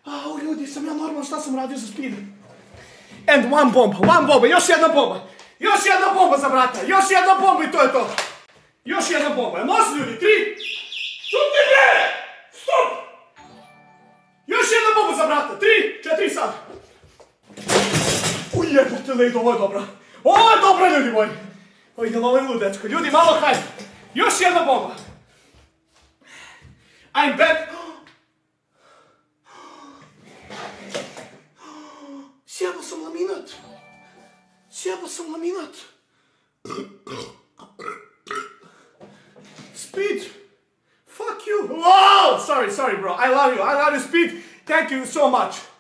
Au, ljudi, sam ja normalno, šta sam radio za speed? And one bomba, još jedna bomba. Još jedna bomba za brata, još jedna bomba i to je to. Još jedna bomba, može ljudi, 3. Šuti bre! Stop! Još jedna bomba za brata, 3, 4 sad. Ujebote lejdo, ovo je dobro. Ovo je dobro, ljudi moji. Ovo je ludečko, ljudi, malo hajde. Još jedna bomba. I'm back. Sjebao sam laminat. Sjebao sam laminat. Speed. Fuck you. Wow! Sorry bro. I love you, Speed. Thank you so much.